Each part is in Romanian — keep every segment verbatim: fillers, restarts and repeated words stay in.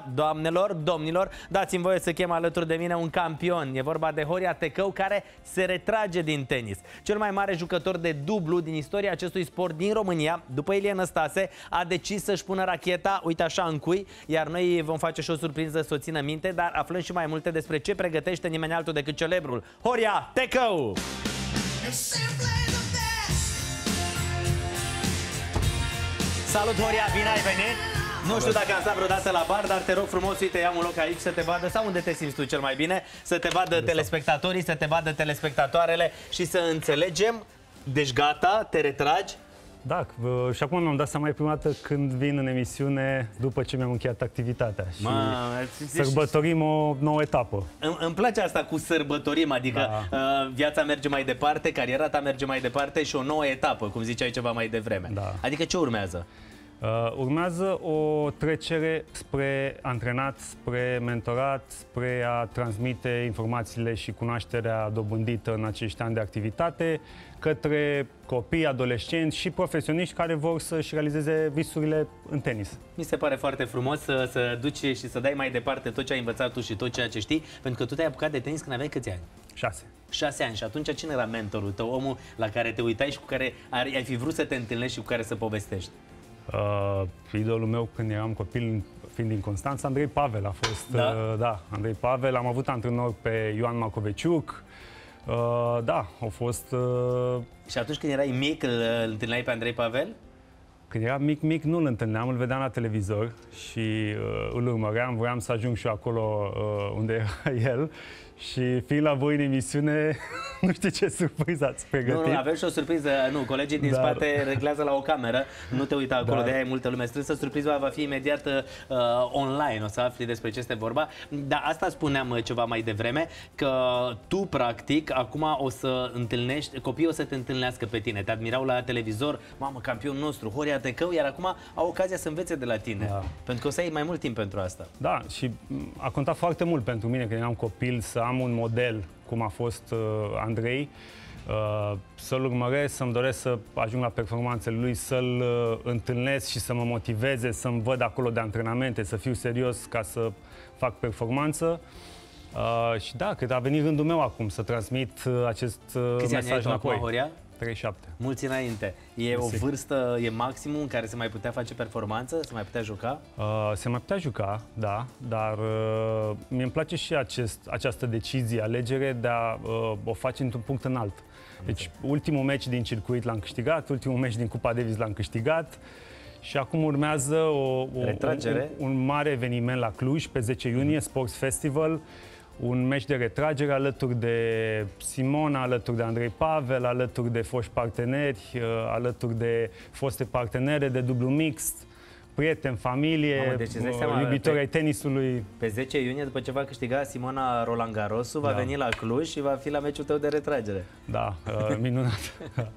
Doamnelor, domnilor, dați-mi voie să chem alături de mine un campion. E vorba de Horia Tecău, care se retrage din tenis. Cel mai mare jucător de dublu din istoria acestui sport din România, după Ilie Năstase, a decis să-și pună racheta, uite așa, în cui, iar noi vom face și o surpriză să o țină minte, dar aflăm și mai multe despre ce pregătește nimeni altul decât celebrul Horia Tecău! Salut, Horia, bine ai venit! Nu știu dacă am stat vreodată la bar, dar te rog frumos, uite, ia un loc aici să te vadă, sau unde te simți tu cel mai bine, să te vadă telespectatorii, să te vadă telespectatoarele și să înțelegem. Deci gata, te retragi? Da, și acum mi-am dat seama mai prima dată când vin în emisiune după ce mi-am încheiat activitatea și Ma, sărbătorim o nouă etapă. Îmi, îmi place asta cu sărbătorim, adică da. uh, viața merge mai departe, cariera ta merge mai departe și o nouă etapă, cum ziceai ceva mai devreme. Da. Adică ce urmează? Uh, urmează o trecere spre antrenat, spre mentorat, spre a transmite informațiile și cunoașterea dobândită în acești ani de activitate către copii, adolescenți și profesioniști care vor să-și realizeze visurile în tenis. Mi se pare foarte frumos să, să duci și să dai mai departe tot ce ai învățat tu și tot ceea ce știi, pentru că tu te-ai apucat de tenis când aveai câți ani? Șase. Șase ani. Și atunci cine era mentorul tău, omul la care te uitai și cu care ai fi vrut să te întâlnești și cu care să povestești? Uh, idolul meu când eram copil, fiind din Constanța, Andrei Pavel a fost. Da? Uh, da, Andrei Pavel. Am avut antrenor pe Ioan Macoveciuc. Uh, da, au fost... Uh... Și atunci când erai mic, îl, îl întâlneai pe Andrei Pavel? Când eram mic, mic nu îl întâlneam, îl vedeam la televizor și uh, îl urmăream, voiam să ajung și eu acolo uh, unde era el. Și fiind la voi în emisiune, nu știu ce surpriză ați pregătit. Nu, nu, avem și o surpriză. Nu, colegii din dar... spate reglează la o cameră. Nu te uita acolo, dar... de aia e multă lume strânsă. Surpriza va fi imediat uh, online, o să afli despre ce este vorba. Dar asta spuneam ceva mai devreme, că tu, practic, acum o să întâlnești, copiii o să te întâlnească pe tine. Te admirau la televizor, mamă, campionul nostru, Horia Tecău, iar acum au ocazia să învețe de la tine. Da. Pentru că o să ai mai mult timp pentru asta. Da, și a contat foarte mult pentru mine când eram copil să am un model, cum a fost uh, Andrei, uh, să-l urmăresc, să-mi doresc să ajung la performanțele lui, să-l uh, întâlnesc și să mă motiveze, să-mi văd acolo de antrenamente, să fiu serios ca să fac performanță. Uh, și da, cred că a venit rândul meu acum să transmit uh, acest uh, mesaj înapoi. Horia? treizeci și șapte. Mulți înainte. E o vârstă, e maximum în care se mai putea face performanță? Se mai putea juca? Uh, se mai putea juca, da, dar uh, mie îmi place și acest, această decizie, alegere de a uh, o face într-un punct înalt. Deci, ultimul meci din circuit l-am câștigat, ultimul meci din Cupa Davis l-am câștigat și acum urmează o, o, retragere. Un, un mare eveniment la Cluj, pe zece iunie, Sports Festival. Un meci de retragere alături de Simona, alături de Andrei Pavel, alături de foști parteneri, alături de foste partenere de dublu mixt, prieteni, familie, Mamă, deci iubitori ai tenisului. Pe zece iunie, după ce va câștiga Simona Roland Garrosu, va da. veni la Cluj și va fi la meciul tău de retragere. Da, minunat.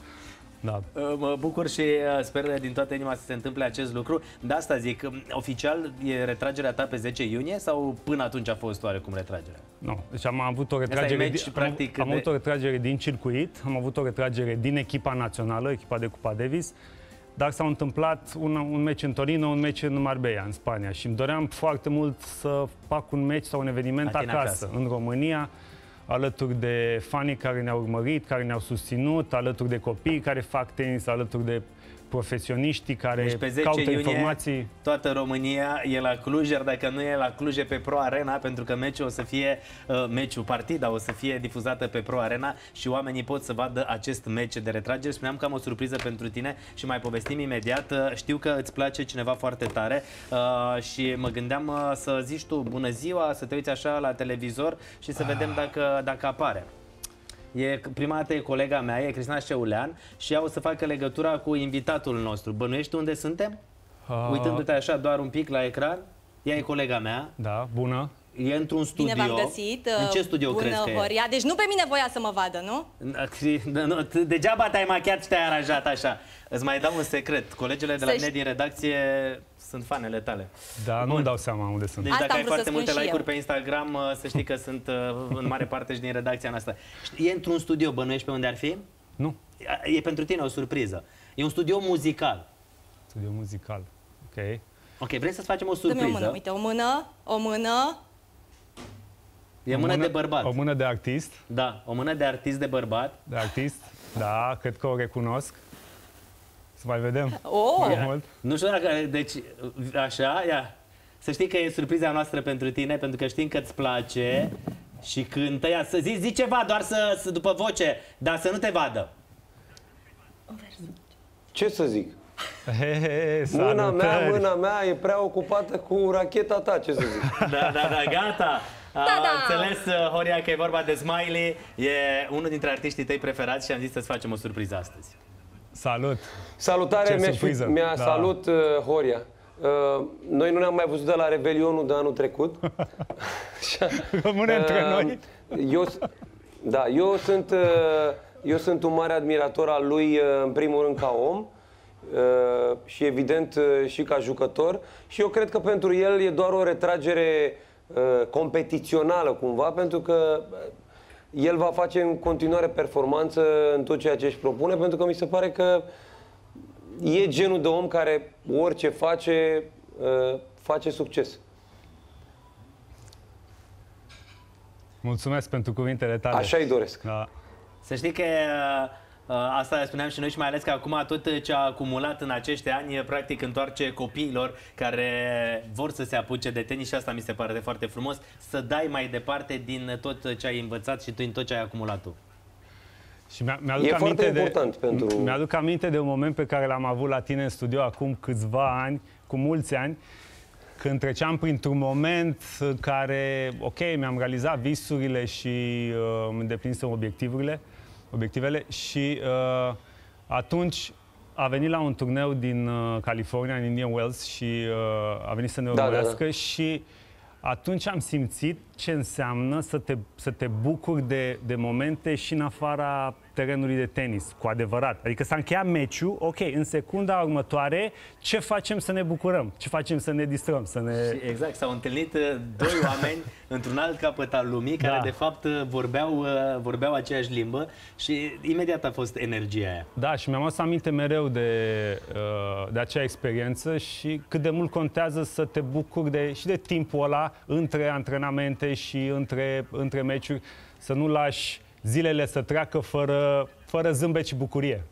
Da. Mă bucur și sper din toată inima să se întâmple acest lucru. De asta zic, oficial e retragerea ta pe zece iunie sau până atunci a fost oarecum retragerea? Nu, deci am avut o retragere, meci, din, practic, am, am de... avut o retragere din circuit, am avut o retragere din echipa națională, echipa de Cupa Davis, dar s-au întâmplat un, un meci în Torino, un meci în Marbella, în Spania și îmi doream foarte mult să fac un meci sau un eveniment acasă, acasă, în România, alături de fanii care ne-au urmărit, care ne-au susținut, alături de copii care fac tenis, alături de profesioniștii care deci pe zece caută iunie, informații. Toată România e la Cluj, iar dacă nu e la Cluj e pe Pro Arena, pentru că meciul o să fie, uh, meciul, partida o să fie difuzată pe Pro Arena și oamenii pot să vadă acest meci de retragere. Spuneam că am o surpriză pentru tine și mai povestim imediat. Uh, știu că îți place cineva foarte tare uh, și mă gândeam uh, să zici tu bună ziua, să te uiți așa la televizor și să vedem dacă, dacă apare. E, prima dată e colega mea, e Cristina Șeulean și ea o să facă legătura cu invitatul nostru. Bănuiești unde suntem? Uh... Uitându-te așa doar un pic la ecran. Ea e colega mea. Da, bună. E într-un studio. Bine v-am găsit. În ce studio Bună, crezi că Horia. e? Deci nu pe mine voia să mă vadă, nu? Degeaba te-ai machiat și te-ai aranjat așa. Îți mai dau un secret. Colegele de la mine din redacție sunt fanele tale. Da, nu-mi dau seama unde sunt. Deci dacă ai foarte multe like-uri pe Instagram, să știi că sunt în mare parte și din redacția noastră. E într-un studio, bănuiești pe unde ar fi? Nu. E pentru tine o surpriză. E un studio muzical. Studio muzical, ok. Ok, vrem să-ți facem o Dă-mi surpriză. o mână, uite, o mână, o mână. E mână, mână de bărbat. O mână de artist. Da, o mână de artist de bărbat. De artist, da, cred că o recunosc. Să mai vedem. Oh! Mai mult. Nu știu dacă, deci, așa, ia. Să știi că e surpriza noastră pentru tine, pentru că știm că îți place și cântă. Ia, să zi, zi ceva, doar să, să, după voce, dar să nu te vadă. Ce să zic? He, he, he, Mâna mea, salutări. mâna mea e prea ocupată cu racheta ta, ce să zic? Da, da, da, gata. Da, A da. înțeles, Horia, că e vorba de Smiley. E unul dintre artiștii tăi preferați și am zis să-ți facem o surpriză astăzi. Salut. Salutare, Ce mi-a, surpriză. mi-a Da. salut uh, Horia. Uh, noi nu ne-am mai văzut de la Revelionul de anul trecut. Rămâne între noi. Eu, s- da, eu sunt, uh, eu sunt un mare admirator al lui, uh, în primul rând ca om uh, și evident uh, și ca jucător. Și eu cred că pentru el e doar o retragere uh, competițională cumva, pentru că uh, el va face în continuare performanță în tot ceea ce își propune, pentru că mi se pare că e genul de om care orice face, uh, face succes. Mulțumesc pentru cuvintele tale. Așa-i doresc. Da. Să știi că uh, asta spuneam și noi și mai ales că acum tot ce a acumulat în acești ani practic întoarce copiilor care vor să se apuce de tenis și asta mi se pare de foarte frumos, să dai mai departe din tot ce ai învățat și din tot ce ai acumulat tu. Și mi-a- mi-aduc E foarte aminte important de, pentru- Mi-aduc aminte de un moment pe care l-am avut la tine în studio acum câțiva ani, cu mulți ani, când treceam printr-un moment în care, ok, mi-am realizat visurile și uh, îmi îndeplinisem obiectivele, obiectivele și uh, atunci a venit la un turneu din uh, California, în Indian Wells și uh, a venit să ne Da, da, da. urmărească și atunci am simțit ce înseamnă să te, să te bucuri de, de momente și în afara terenului de tenis, cu adevărat. Adică s-a încheiat meciul, ok, în secunda următoare, ce facem să ne bucurăm? Ce facem să ne distrăm? Să ne... Și exact, s-au întâlnit uh, doi oameni într-un alt capăt al lumii care Da. de fapt uh, vorbeau, uh, vorbeau aceeași limbă și imediat a fost energia aia. Da, și mi-am adus aminte mereu de, uh, de acea experiență și cât de mult contează să te bucuri de, și de timpul ăla între antrenamente și între, între meciuri, să nu lași zilele să treacă fără, fără zâmbet și bucurie.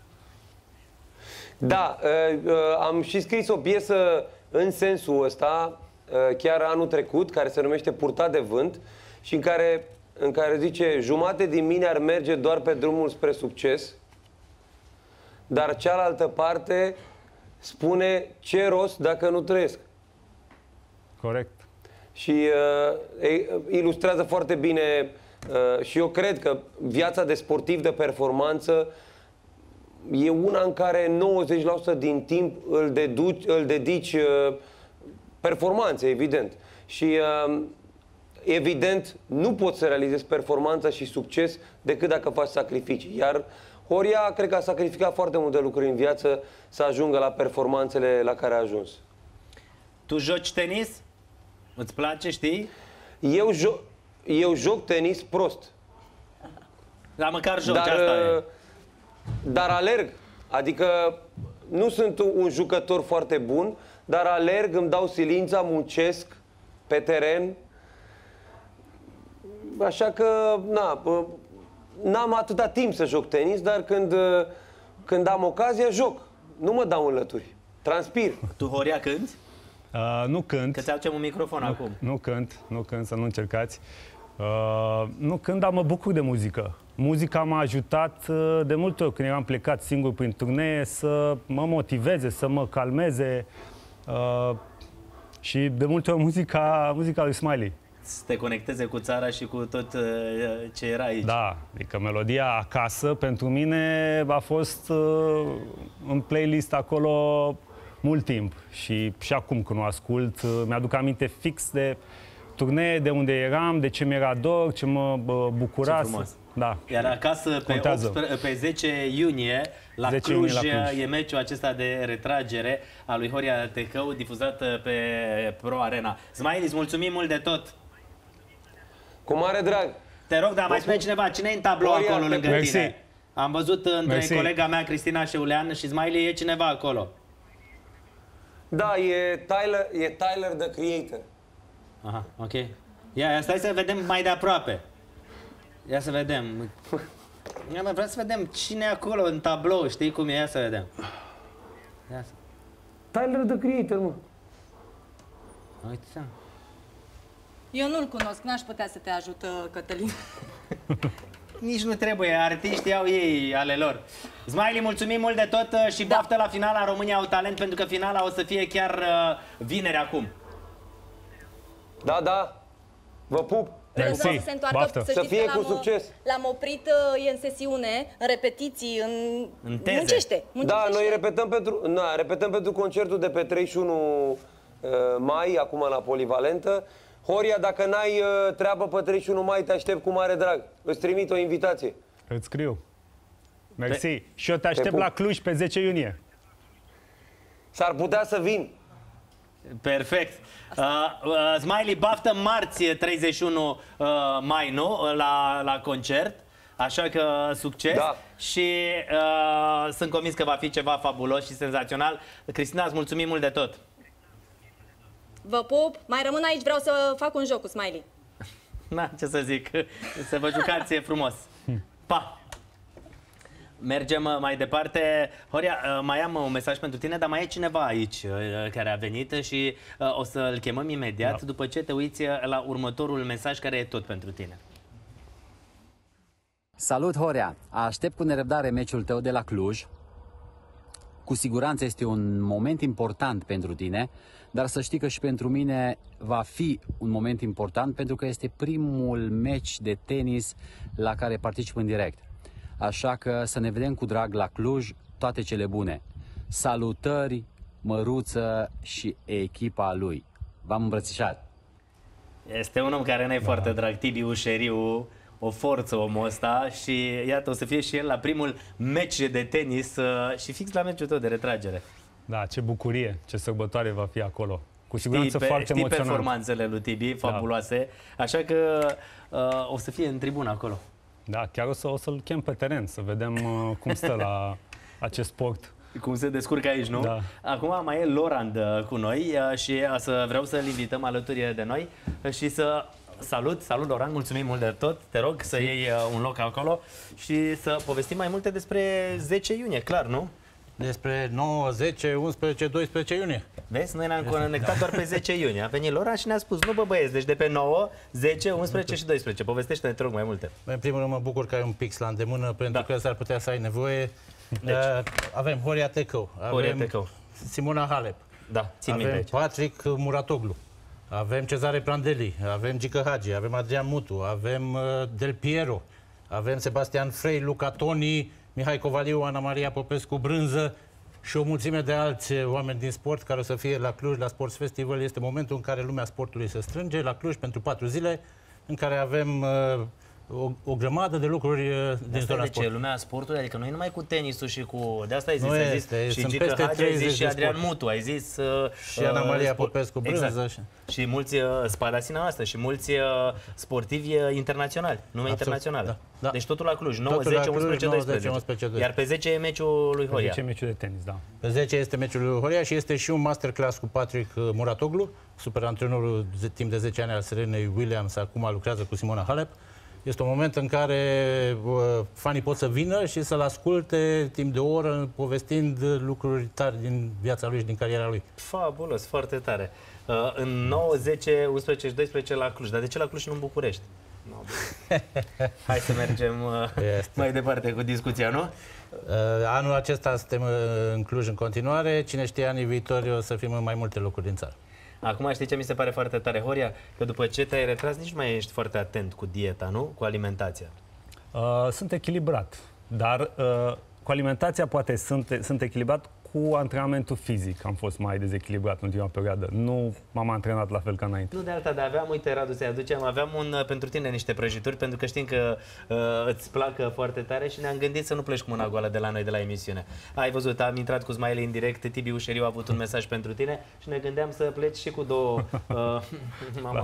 Da, uh, uh, am și scris o piesă în sensul ăsta, uh, chiar anul trecut, care se numește Purtat de vânt și în care, în care zice: jumate din mine ar merge doar pe drumul spre succes, dar cealaltă parte spune: ce rost dacă nu trăiesc? Corect. Și uh, e, ilustrează foarte bine uh, și eu cred că viața de sportiv de performanță e una în care nouăzeci la sută din timp îl, deduci, îl dedici uh, performanței, evident. Și uh, evident nu poți să realizezi performanța și succes decât dacă faci sacrificii. Iar Horia cred că a sacrificat foarte multe lucruri în viață să ajungă la performanțele la care a ajuns. Tu joci tenis? Îți place, știi? Eu, jo- eu joc tenis prost. Dar măcar joci, Dar, asta e. dar alerg. Adică nu sunt un jucător foarte bun, dar alerg, îmi dau silința, muncesc pe teren. Așa că, na, n-am atâta timp să joc tenis, dar când, când am ocazia, joc. Nu mă dau în lături. Transpir. Tu, Horia, cânti? Uh, nu cânt. Că ți aducem un microfon acum. Nu cânt, nu cânt, să nu încercați. Uh, nu cânt, dar mă bucur de muzică. Muzica m-a ajutat uh, de multe ori când eram plecat singur prin turnee să mă motiveze, să mă calmeze. Uh, și de multe ori muzica, muzica lui Smiley. Să te conecteze cu țara și cu tot uh, ce era aici. Da, adică melodia Acasă pentru mine a fost uh, în playlist acolo mult timp și, și acum când o ascult, uh, mi-aduc aminte fix de turnee, de unde eram, de ce mi-era dor, ce mă bă, bucura. Ce frumos. Să, da. Iar acasă, pe, Contează. optsprezece pe zece iunie, la zece Cluj, iunie la Cluj. e meciul acesta de retragere a lui Horia Tecău, difuzat pe Pro Arena. Smiley, îți mulțumim mult de tot! Cu mare drag. Te rog, dar mai spune cineva, cine e în tablou Horia, acolo lângă Mersi. tine? Am văzut între Mersi. colega mea, Cristina Șeulean, și Smiley, e cineva acolo. Da, e Tyler, e Tyler, the Creator. Aha, ok. Ia, ia, stai să vedem mai de aproape. Ia să vedem. Ia, mă, vreau să vedem cine e acolo în tablou, știi cum e? Ia să vedem. Ia să... Tyler, the Creator, mă. Uite. Eu nu-l cunosc, n-aș putea să te ajut, Cătălin. Nici nu trebuie, artiștii au ei ale lor. Smiley, mulțumim mult de tot și baftă la finala România au talent, pentru că finala o să fie chiar uh, vineri acum. Da, da. Vă pup. Vreau să se întoarcă, să, să fie că cu succes. L-am oprit, e în sesiune, în repetiții, în... În teze. Muncește, muncește. Da, noi repetăm pentru, na, repetăm pentru concertul de pe treizeci și unu uh, mai, acum la Polivalentă. Horia, dacă n-ai uh, treabă pe treizeci și unu mai, te aștept cu mare drag. Îți trimit o invitație. Îți scriu. Mersi. Pe... Și eu te aștept te la Cluj pe zece iunie. S-ar putea să vin. Perfect. Uh, uh, Smiley, baftă marți treizeci și unu uh, mai, nu? La, la concert. Așa că succes. Da. Și uh, sunt convins că va fi ceva fabulos și senzațional. Cristina, îți mulțumim mult de tot. Vă pup. Mai rămân aici, vreau să fac un joc cu Smiley. Na, ce să zic. Să vă jucați frumos. Pa! Mergem mai departe. Horia, mai am un mesaj pentru tine, dar mai e cineva aici care a venit și o să-l chemăm imediat, da, după ce te uiți la următorul mesaj care e tot pentru tine. Salut, Horia! Aștept cu nerăbdare meciul tău de la Cluj. Cu siguranță este un moment important pentru tine, dar să știi că și pentru mine va fi un moment important, pentru că este primul meci de tenis la care particip în direct. Așa că să ne vedem cu drag la Cluj, toate cele bune. Salutări, Măruță și echipa lui. V-am îmbrățișat. Este un om care ne-e da. foarte drag, Tibi Ușeriu, o forță omul ăsta și iată, o să fie și el la primul meci de tenis și fix la meciul tău de retragere. Da, ce bucurie, ce sărbătoare va fi acolo. Cu siguranță știi, foarte știi emoționant. performanțele lui Tibi, fabuloase, da. Așa că uh, o să fie în tribună acolo. Da, chiar o, să, o să-l chem pe teren, să vedem uh, cum stă la acest sport. Cum se descurcă aici, nu? Da. Acum mai e Lorand uh, cu noi uh, și uh, să vreau să-l invităm alături de noi uh, și să... Salut, salut Lorand, mulțumim mult de tot, te rog să iei uh, un loc acolo și să povestim mai multe despre zece iunie, clar, nu? Despre nouă, zece, unsprezece, doisprezece iunie. Vezi, noi ne-am conectat doar pe zece iunie. A venit Lorand și ne-a spus, nu bă băieți, deci de pe nouă, zece, unsprezece și doisprezece. Povestește-ne, te rog, mai multe. În primul rând mă bucur că ai un pix la îndemână, pentru da. că s-ar putea să ai nevoie. Deci. Uh, avem Horia Tecău, Horia Tecău, Simona Halep, da, țin avem minte Patrick Muratoglu, avem Cezare Prandelli, avem Gică Hagi, avem Adrian Mutu, avem uh, Del Piero, avem Sebastian Frey, Luca Toni, Mihai Covaliu, Ana Maria Popescu Brânză și o mulțime de alți oameni din sport care o să fie la Cluj, la Sports Festival. Este momentul în care lumea sportului se strânge la Cluj pentru patru zile, în care avem uh, o, o grămadă de lucruri uh, din zona sport. De ce? Lumea sportului? Adică nu e numai cu tenisul și cu... De asta ai zis, nu ai este, zis și Gică Hagi, ai zis și Adrian Mutu, ai zis... Uh, și Ana Maria Popescu Brânză. Exact. Și... și mulți, uh, spadasina noastră, și mulți uh, sportivi uh, internaționali, nume internaționale. Da. Da. Deci totul la Cluj, nouă, zece, unsprezece, doisprezece. Iar pe zece e meciul lui Horia. Pe zece e meciul de tenis, da. Pe zece este meciul lui Horia și este și un masterclass cu Patrick Muratoglu, super antrenorul de timp de zece ani al Serenei Williams, acum lucrează cu Simona Halep. Este un moment în care uh, fanii pot să vină și să-l asculte timp de o oră povestind lucruri tari din viața lui și din cariera lui. Fabulos, foarte tare. Uh, în nouă, zece, unsprezece și doisprezece la Cluj. Dar de ce la Cluj și nu în București? No, hai să mergem uh, mai departe cu discuția, nu? Uh, anul acesta suntem uh, în Cluj în continuare. Cine știe, anii viitori o să fim în mai multe locuri din țară. Acum știi ce mi se pare foarte tare, Horia? Că după ce te-ai retras, nici nu mai ești foarte atent cu dieta, nu? Cu alimentația. Uh, sunt echilibrat, dar uh, cu alimentația poate sunt, sunt echilibrat, cu antrenamentul fizic am fost mai dezechilibrat în ultima perioadă. Nu m-am antrenat la fel ca înainte. Nu de alta, dar aveam, uite, Radu, să-i aducem, aveam un, pentru tine niște prăjituri, pentru că știm că uh, îți placă foarte tare și ne-am gândit să nu pleci cu mâna goală de la noi, de la emisiune. Ai văzut, am intrat cu Smiley în direct, Tibi Ușeriu a avut un mesaj pentru tine și ne gândeam să pleci și cu două... Uh, mama.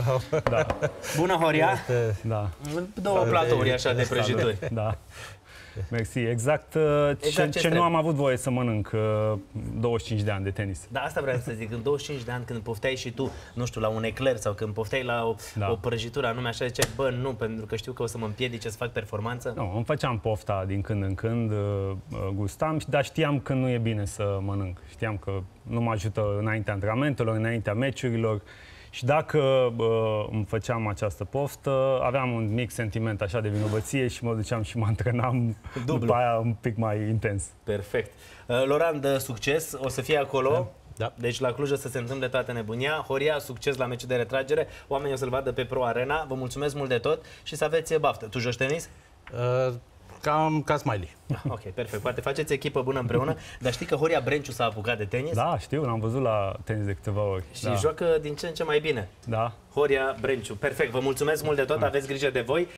Da. Bună, Horia! Este, da. Două platouri așa de prăjituri. Da. Mersi. Exact, uh, Exact ce, ce ce nu trebuie. am avut voie să mănânc uh, douăzeci și cinci de ani de tenis. Da, asta vreau să zic, în douăzeci și cinci de ani când pofteai și tu, nu știu, la un ecler sau când pofteai la o, Da. o prăjitură anume așa, ziceai, bă, nu, pentru că știu că o să mă împiedice să fac performanță. Nu, îmi făceam pofta din când în când, uh, uh, gustam, dar știam că nu e bine să mănânc. Știam că nu mă ajută înaintea antrenamentelor, înaintea meciurilor. Și dacă uh, îmi făceam această poftă, aveam un mic sentiment așa de vinovăție și mă duceam și mă antrenam Dublu. după aia un pic mai intens. Perfect. Uh, Laurent, de succes, o să fie acolo. Da. Deci la Cluj o să se întâmple toată nebunia. Horia, succes la meciul de retragere. Oamenii o să-l vadă pe Pro Arena. Vă mulțumesc mult de tot și să aveți baftă. Tu joci tenis? Uh, cam ca Smiley. Ok, perfect. Poate faceți echipă bună împreună. Dar știi că Horia Brenciu s-a apucat de tenis? Da, știu, l-am văzut la tenis de câteva ori. Și Da. joacă din ce în ce mai bine. Da. Horia Brenciu. Perfect. Vă mulțumesc mult de tot. Aveți grijă de voi.